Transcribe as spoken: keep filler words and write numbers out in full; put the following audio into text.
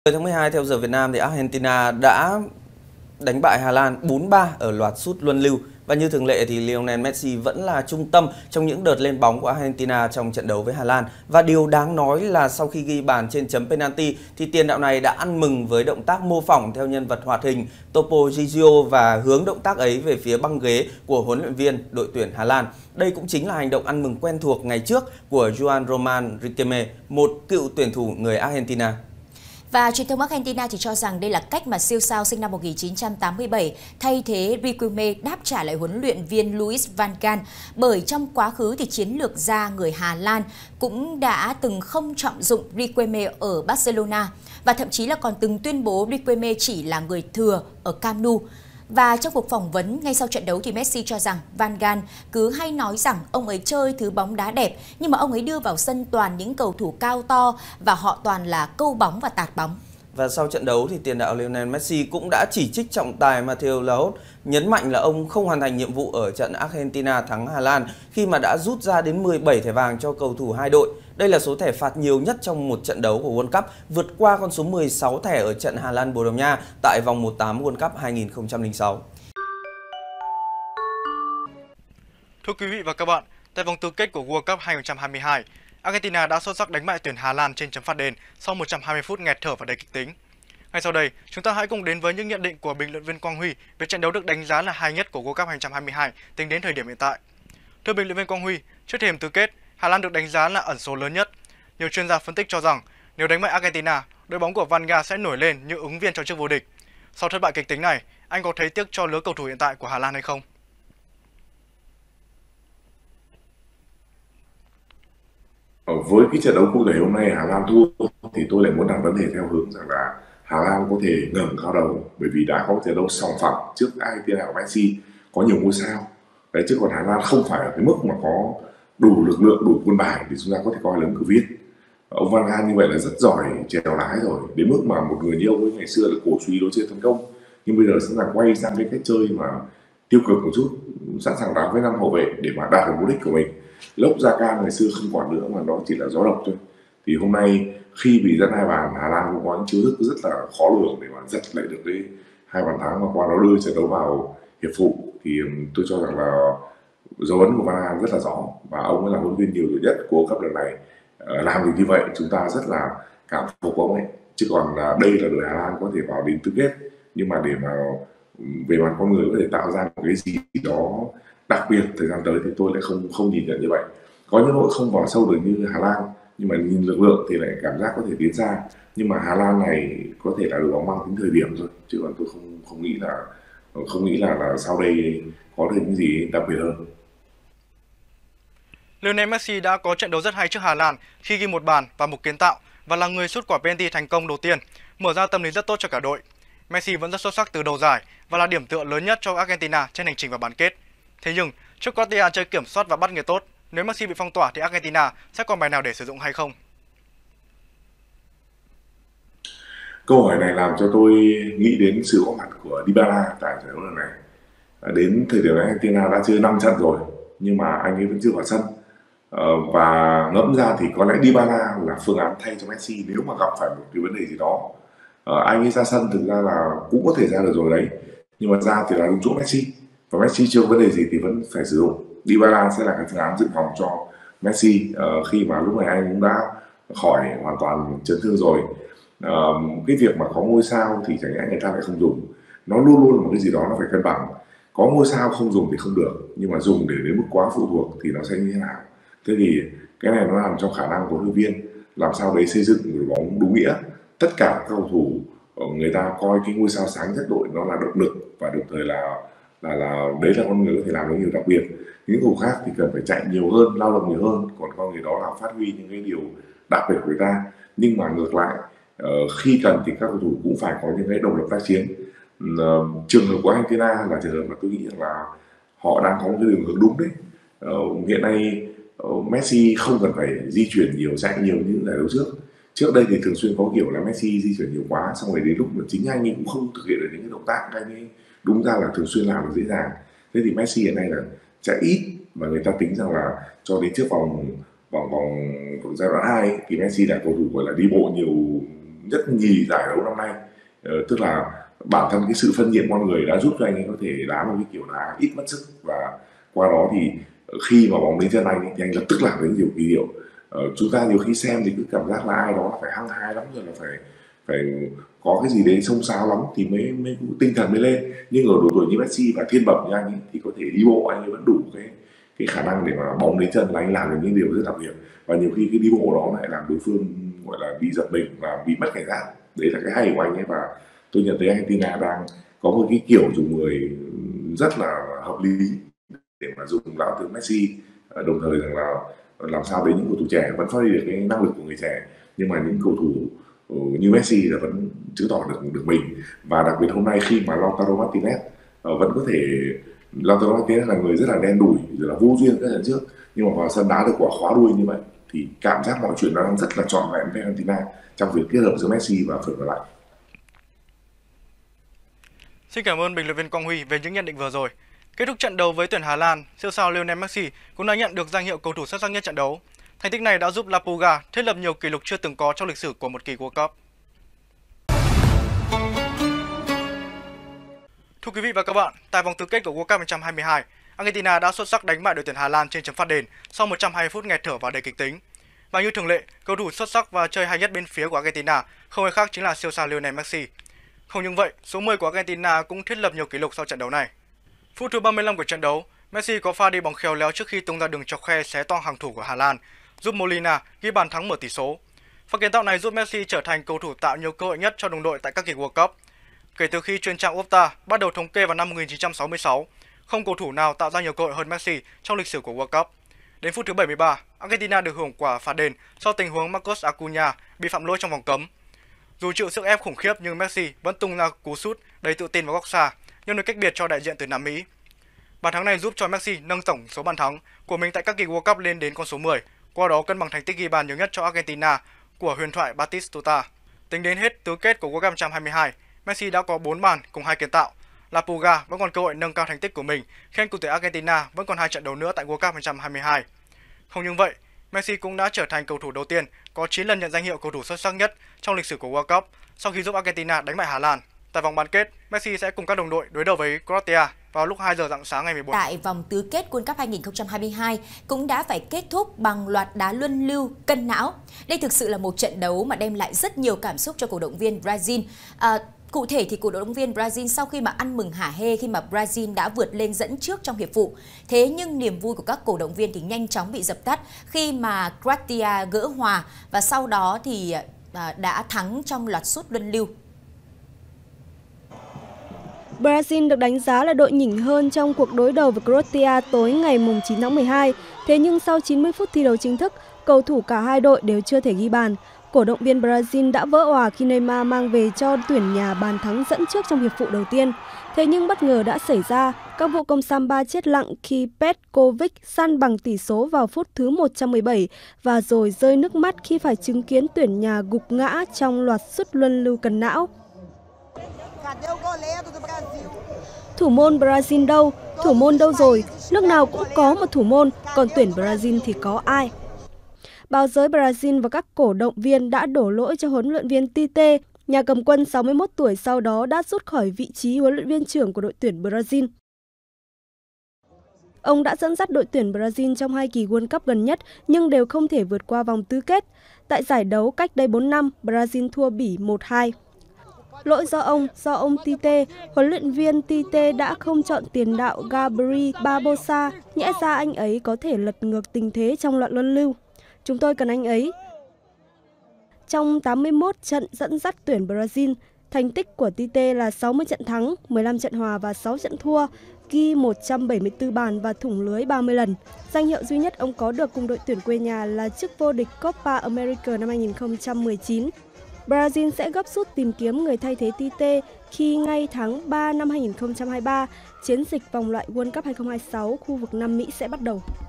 mười tháng mười hai theo giờ Việt Nam thì Argentina đã đánh bại Hà Lan bốn ba ở loạt sút luân lưu, và như thường lệ thì Lionel Messi vẫn là trung tâm trong những đợt lên bóng của Argentina trong trận đấu với Hà Lan. Và điều đáng nói là sau khi ghi bàn trên chấm penalty thì tiền đạo này đã ăn mừng với động tác mô phỏng theo nhân vật hoạt hình Topo Gigio và hướng động tác ấy về phía băng ghế của huấn luyện viên đội tuyển Hà Lan. Đây cũng chính là hành động ăn mừng quen thuộc ngày trước của Juan Roman Riquelme, một cựu tuyển thủ người Argentina. Và truyền thông Argentina thì cho rằng đây là cách mà siêu sao sinh năm một nghìn chín trăm tám mươi bảy thay thế Riquelme đáp trả lại huấn luyện viên Louis van Gaal, bởi trong quá khứ thì chiến lược gia người Hà Lan cũng đã từng không trọng dụng Riquelme ở Barcelona và thậm chí là còn từng tuyên bố Riquelme chỉ là người thừa ở Camp Nou. Và trong cuộc phỏng vấn ngay sau trận đấu thì Messi cho rằng Van Gaal cứ hay nói rằng ông ấy chơi thứ bóng đá đẹp, nhưng mà ông ấy đưa vào sân toàn những cầu thủ cao to và họ toàn là câu bóng và tạt bóng. Và sau trận đấu thì tiền đạo Lionel Messi cũng đã chỉ trích trọng tài Mateo Lahoz, nhấn mạnh là ông không hoàn thành nhiệm vụ ở trận Argentina thắng Hà Lan khi mà đã rút ra đến mười bảy thẻ vàng cho cầu thủ hai đội. Đây là số thẻ phạt nhiều nhất trong một trận đấu của World Cup, vượt qua con số mười sáu thẻ ở trận Hà Lan Bồ Đào Nha tại vòng một tám World Cup hai nghìn không trăm lẻ sáu. Thưa quý vị và các bạn, tại vòng tứ kết của World Cup hai nghìn không trăm hai mươi hai, Argentina đã xuất sắc đánh bại tuyển Hà Lan trên chấm phạt đền sau một trăm hai mươi phút nghẹt thở và đầy kịch tính. Ngay sau đây, chúng ta hãy cùng đến với những nhận định của bình luận viên Quang Huy về trận đấu được đánh giá là hay nhất của World Cup hai nghìn không trăm hai mươi hai tính đến thời điểm hiện tại. Thưa bình luận viên Quang Huy, trước thềm tứ kết, Hà Lan được đánh giá là ẩn số lớn nhất. Nhiều chuyên gia phân tích cho rằng nếu đánh bại Argentina, đội bóng của Van Gaal sẽ nổi lên như ứng viên cho chức vô địch. Sau thất bại kịch tính này, anh có thấy tiếc cho lứa cầu thủ hiện tại của Hà Lan hay không? Với cái trận đấu cụ thể hôm nay Hà Lan thua thì tôi lại muốn đặt vấn đề theo hướng rằng là Hà Lan có thể ngẩng cao đầu, bởi vì đã có trận đấu sòng phẳng trước Argentina của Messi có nhiều ngôi sao. Đấy, chứ còn Hà Lan không phải ở cái mức mà có đủ lực lượng, đủ quân bài để chúng ta có thể coi là ứng cử viên. Ông Van Gaal như vậy là rất giỏi chèo lái rồi, đến mức mà một người như ông ấy ngày xưa là cổ suý đối chơi tấn công, nhưng bây giờ sẽ là quay sang cái cách chơi mà tiêu cực một chút, sẵn sàng đá với năm hậu vệ để mà đạt được mục đích của mình. Lốc Gia Can ngày xưa không còn nữa mà nó chỉ là gió độc thôi. Thì hôm nay khi bị dẫn hai bàn, Hà Lan cũng có những chiêu thức rất là khó lường để mà giật lại được cái hai bàn thắng và qua đó đưa trận đấu vào hiệp phụ. Thì tôi cho rằng là dấu ấn của Van Gaal rất là rõ, và ông ấy là huấn luyện viên nhiều tuổi nhất của cấp lần này. Làm được như vậy chúng ta rất là cảm phục ông ấy. Chứ còn đây là đội Hà Lan có thể vào đến tứ kết, nhưng mà để mà về mặt con người có thể tạo ra một cái gì đó đặc biệt thời gian tới thì tôi lại không không nhìn nhận như vậy. Có những đội không vào sâu được như Hà Lan, nhưng mà nhìn lực lượng thì lại cảm giác có thể tiến xa. Nhưng mà Hà Lan này có thể là đội bóng mang tính thời điểm thôi, chứ còn tôi không không nghĩ là không nghĩ là là sau đây có được những gì đặc biệt hơn. Lionel Messi đã có trận đấu rất hay trước Hà Lan khi ghi một bàn và một kiến tạo, và là người sút quả penalty thành công đầu tiên, mở ra tâm lý rất tốt cho cả đội. Messi vẫn rất xuất sắc từ đầu giải và là điểm tựa lớn nhất cho Argentina trên hành trình vào bán kết. Thế nhưng, trước Croatia chơi kiểm soát và bắt người tốt, nếu Messi bị phong tỏa thì Argentina sẽ còn bài nào để sử dụng hay không? Câu hỏi này làm cho tôi nghĩ đến sự có mặt của Dybala tại trận đấu lần này. Đến thời điểm này Argentina đã chơi năm trận rồi, nhưng mà anh ấy vẫn chưa vào sân. Và ngẫm ra thì có lẽ Dybala là phương án thay cho Messi nếu mà gặp phải một cái vấn đề gì đó. Anh ấy ra sân thực ra là cũng có thể ra được rồi đấy, nhưng mà ra thì là đúng chỗ Messi. Và Messi chưa có vấn đề gì thì vẫn phải sử dụng. Dybala sẽ là cái phương án dự phòng cho Messi uh, khi mà lúc này anh cũng đã khỏi hoàn toàn chấn thương rồi. Uh, cái việc mà có ngôi sao thì chẳng lẽ người ta lại không dùng. Nó luôn luôn là một cái gì đó nó phải cân bằng. Có ngôi sao không dùng thì không được, nhưng mà dùng để đến mức quá phụ thuộc thì nó sẽ như thế nào. Thế thì cái này nó nằm trong khả năng của huấn luyện viên làm sao đấy xây dựng đội bóng đúng nghĩa. Tất cả các cầu thủ người ta coi cái ngôi sao sáng nhất đội nó là động lực, và đồng thời là là là đấy là con người có thể làm được nhiều đặc biệt. Những cầu thủ khác thì cần phải chạy nhiều hơn, lao động nhiều hơn, còn con người đó là phát huy những cái điều đặc biệt của người ta. Nhưng mà ngược lại, uh, khi cần thì các cầu thủ cũng phải có những cái động lực tác chiến. Uh, trường hợp của Argentina là trường hợp mà tôi nghĩ rằng là họ đang có một cái đường hướng đúng đấy. Uh, hiện nay uh, Messi không cần phải di chuyển nhiều, chạy nhiều như giải đấu trước. Trước đây thì thường xuyên có kiểu là Messi di chuyển nhiều quá, xong rồi đến lúc mà chính anh ấy cũng không thực hiện được những cái động tác anh ấy đúng ra là thường xuyên làm được dễ dàng. Thế thì Messi hiện nay là chạy ít, và người ta tính rằng là cho đến trước vòng vòng vòng, vòng giai đoạn hai thì Messi là cầu thủ gọi là đi bộ nhiều rất nhì giải đấu năm nay. Ờ, tức là bản thân cái sự phân nhiệm con người đã giúp cho anh ấy có thể đá một cái kiểu đá ít mất sức, và qua đó thì khi mà bóng đến chân anh ấy, thì anh lập tức làm đến nhiều kỳ diệu. Ờ, chúng ta nhiều khi xem thì cứ cảm giác là ai đó phải hăng hái lắm rồi, là phải phải có cái gì đấy xông xáo lắm thì mới mới tinh thần mới lên. Nhưng ở độ tuổi như Messi và thiên bẩm như anh ấy, thì có thể đi bộ anh ấy vẫn đủ cái cái khả năng để mà bóng đến chân là anh làm được những điều rất đặc biệt, và nhiều khi cái đi bộ đó lại làm đối phương gọi là bị giật mình và bị mất cảnh giác. Đấy là cái hay của anh ấy, và tôi nhận thấy Argentina đang có một cái kiểu dùng người rất là hợp lý để mà dùng lão tướng Messi, đồng thời rằng là làm sao để những cầu thủ trẻ vẫn phát huy được cái năng lực của người trẻ, nhưng mà những cầu thủ như Messi là vẫn chứng tỏ được được mình. Và đặc biệt hôm nay khi mà Lautaro Martinez vẫn có thể, Lautaro Martinez là người rất là đen đủi rồi là vô duyên các trận trước, nhưng mà vào sân đá được quả khóa đuôi như vậy thì cảm giác mọi chuyện nó đang rất là trọn vẹn với Argentina trong việc kết hợp giữa Messi và phần còn lại. Xin cảm ơn bình luận viên Quang Huy về những nhận định vừa rồi. Kết thúc trận đấu với tuyển Hà Lan, siêu sao Lionel Messi cũng đã nhận được danh hiệu cầu thủ xuất sắc nhất trận đấu. Thành tích này đã giúp La Puga thiết lập nhiều kỷ lục chưa từng có trong lịch sử của một kỳ World Cup. Thưa quý vị và các bạn, tại vòng tứ kết của World Cup hai không hai hai, Argentina đã xuất sắc đánh bại đội tuyển Hà Lan trên chấm phạt đền sau một trăm hai mươi phút nghẹt thở và đầy kịch tính. Và như thường lệ, cầu thủ xuất sắc và chơi hay nhất bên phía của Argentina không ai khác chính là siêu sao Lionel Messi. Không những vậy, số mười của Argentina cũng thiết lập nhiều kỷ lục sau trận đấu này. Phút thứ ba mươi lăm của trận đấu, Messi có pha đi bóng khéo léo trước khi tung ra đường chọc khe xé toang hàng thủ của Hà Lan, giúp Molina ghi bàn thắng mở tỷ số. Pha kiến tạo này giúp Messi trở thành cầu thủ tạo nhiều cơ hội nhất cho đồng đội tại các kỳ World Cup. Kể từ khi chuyên trang Opta bắt đầu thống kê vào năm một nghìn chín trăm sáu mươi sáu, không cầu thủ nào tạo ra nhiều cơ hội hơn Messi trong lịch sử của World Cup. Đến phút thứ bảy mươi ba, Argentina được hưởng quả phạt đền sau tình huống Marcos Acuna bị phạm lỗi trong vòng cấm. Dù chịu sức ép khủng khiếp nhưng Messi vẫn tung ra cú sút đầy tự tin vào góc xa, nhưng được cách biệt cho đại diện từ Nam Mỹ. Bàn thắng này giúp cho Messi nâng tổng số bàn thắng của mình tại các kỳ World Cup lên đến con số mười, qua đó cân bằng thành tích ghi bàn nhiều nhất cho Argentina của huyền thoại Batistuta. Tính đến hết tứ kết của World Cup hai không hai hai, Messi đã có bốn bàn cùng hai kiến tạo. La Puga vẫn còn cơ hội nâng cao thành tích của mình khi anh cầu thủ Argentina vẫn còn hai trận đấu nữa tại World Cup hai không hai hai. Không những vậy, Messi cũng đã trở thành cầu thủ đầu tiên có chín lần nhận danh hiệu cầu thủ xuất sắc nhất trong lịch sử của World Cup sau khi giúp Argentina đánh bại Hà Lan. Tại vòng bán kết, Messi sẽ cùng các đồng đội đối đầu với Croatia vào lúc hai giờ rạng sáng ngày mười bốn. Tại vòng tứ kết World Cup hai không hai hai cũng đã phải kết thúc bằng loạt đá luân lưu cân não. Đây thực sự là một trận đấu mà đem lại rất nhiều cảm xúc cho cổ động viên Brazil. À, Cụ thể thì cổ động viên Brazil sau khi mà ăn mừng hả hê khi mà Brazil đã vượt lên dẫn trước trong hiệp phụ. Thế nhưng niềm vui của các cổ động viên thì nhanh chóng bị dập tắt khi mà Croatia gỡ hòa và sau đó thì đã thắng trong loạt sút luân lưu. Brazil được đánh giá là đội nhỉnh hơn trong cuộc đối đầu với Croatia tối ngày chín tháng mười hai. Thế nhưng sau chín mươi phút thi đấu chính thức, cầu thủ cả hai đội đều chưa thể ghi bàn. Cổ động viên Brazil đã vỡ òa khi Neymar mang về cho tuyển nhà bàn thắng dẫn trước trong hiệp phụ đầu tiên. Thế nhưng bất ngờ đã xảy ra, các vụ công samba chết lặng khi Petkovic săn bằng tỷ số vào phút thứ một trăm mười bảy và rồi rơi nước mắt khi phải chứng kiến tuyển nhà gục ngã trong loạt sút luân lưu cần não. Thủ môn Brazil đâu? Thủ môn đâu rồi? Nước nào cũng có một thủ môn, còn tuyển Brazil thì có ai? Báo giới Brazil và các cổ động viên đã đổ lỗi cho huấn luyện viên Tite. Nhà cầm quân sáu mươi mốt tuổi sau đó đã rút khỏi vị trí huấn luyện viên trưởng của đội tuyển Brazil. Ông đã dẫn dắt đội tuyển Brazil trong hai kỳ World Cup gần nhất nhưng đều không thể vượt qua vòng tứ kết. Tại giải đấu cách đây bốn năm, Brazil thua Bỉ một hai. Lỗi do ông, do ông Tite, huấn luyện viên Tite đã không chọn tiền đạo Gabriel Barbosa, nhẽ ra anh ấy có thể lật ngược tình thế trong loạt luân lưu. Chúng tôi cần anh ấy. Trong tám mươi mốt trận dẫn dắt tuyển Brazil, thành tích của Tite là sáu mươi trận thắng, mười lăm trận hòa và sáu trận thua, ghi một trăm bảy mươi tư bàn và thủng lưới ba mươi lần. Danh hiệu duy nhất ông có được cùng đội tuyển quê nhà là chức vô địch Copa America năm hai nghìn không trăm mười chín. Brazil sẽ gấp rút tìm kiếm người thay thế Tite khi ngay tháng ba năm hai nghìn không trăm hai mươi ba, chiến dịch vòng loại World Cup hai không hai sáu khu vực Nam Mỹ sẽ bắt đầu.